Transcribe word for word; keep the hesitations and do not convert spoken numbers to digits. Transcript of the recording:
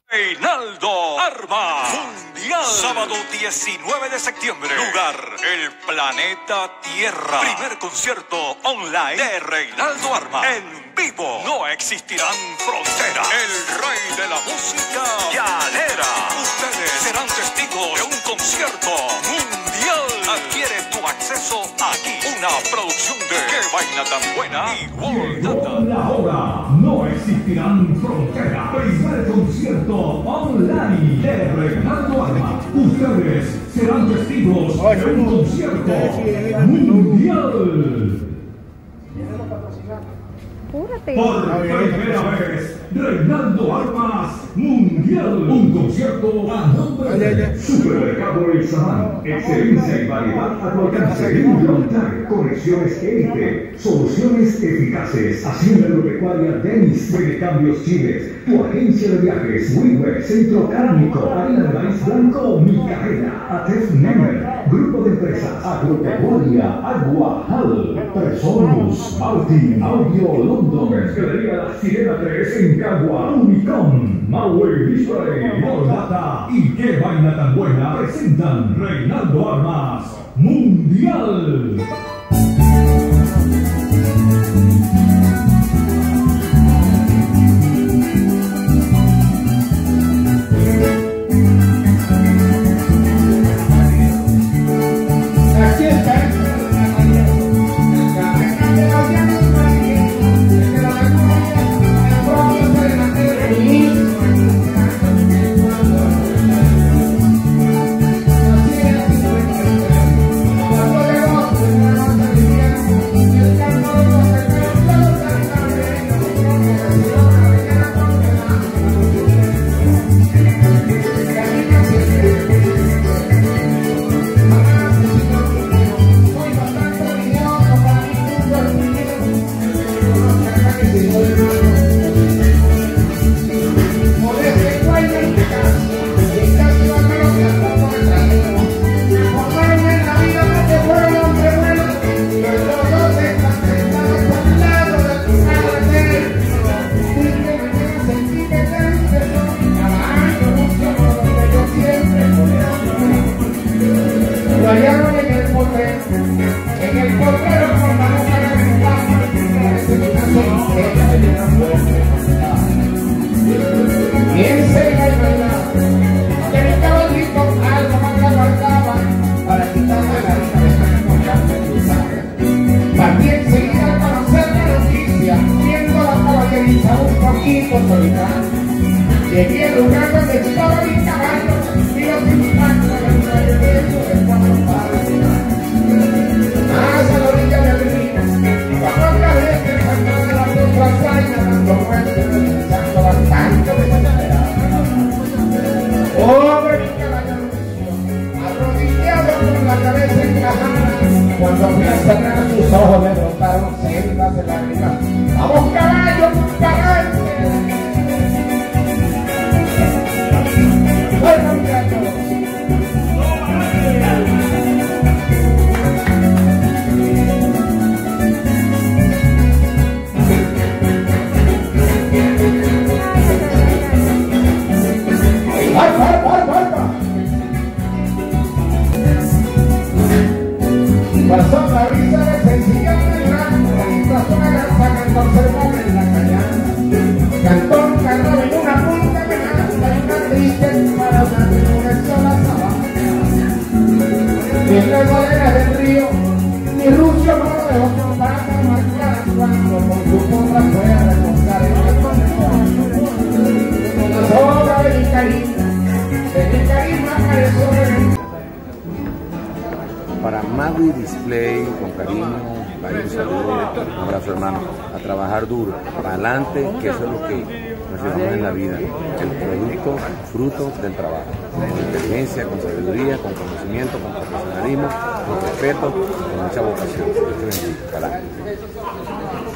Reinaldo Armas Mundial. Sábado diecinueve de septiembre. Lugar: el planeta Tierra. Primer concierto online de Reinaldo Armas. En vivo. No existirán fronteras. El rey de la música llanera. Ustedes serán testigos de un concierto mundial. Adquiere tu acceso aquí. Una producción de Qué Vaina Tan Buena y World Data. La hora. No existirán fronteras. Primer concierto online de Reinaldo Armas. Ustedes serán testigos de un concierto mundial. Apúrate. Por primera vez, Reinaldo Armas Mundial. Un concierto a nombre de Supermercado El Samán. Excelencia y variedad a tu alcance. Implantar conexiones élite. Soluciones eficaces. Hacienda Agropecuaria Denis. Cambios Chiles. Tu agencia de viajes. Wiwe. Centro Cárnico. Harina de maíz blanco. Micaela. Atef Nemer. Grupo de empresas. Agropecuaria. Agua Hal. Personus. Balti. Audio London. Galería La Sirena tres en Cagua. Unicom. Maui Display. Moldata. Y Qué Vaina Tan Buena presentan Reinaldo Armas Mundial. Llegué al lugar donde estaba mi caballo y los impactos del rayo de eso de cuando para más a la orilla del río, cuando otra vez que saltó de las otras vainas dando vueltas, realizando bastante desesperado. Pobre mi caballo lució, arrodillado con la cabeza encajada, cuando fui a cerrar sus ojos me brotaron sendas de lágrimas. ¡Vamos caballo, caballo! Pasó la brisa de sencilla de blanco, la zona grasa cantó sermón en la callada. Cantó un carro en una punta que canta y una triste para una una sola sabana. Y en la bolera del río, mi rucio no lo dejó con patas marcadas cuando con su porra fue a recostar en el conector. La sobra de mi cariño, de mi cariño apareció de Para Maui Display, con cariño, un saludo, un abrazo hermano, a trabajar duro, para adelante, que eso es lo que necesitamos en la vida, el producto, fruto del trabajo, con inteligencia, con sabiduría, con conocimiento, con profesionalismo, con respeto, con mucha vocación. Dios te bendiga, para adelante.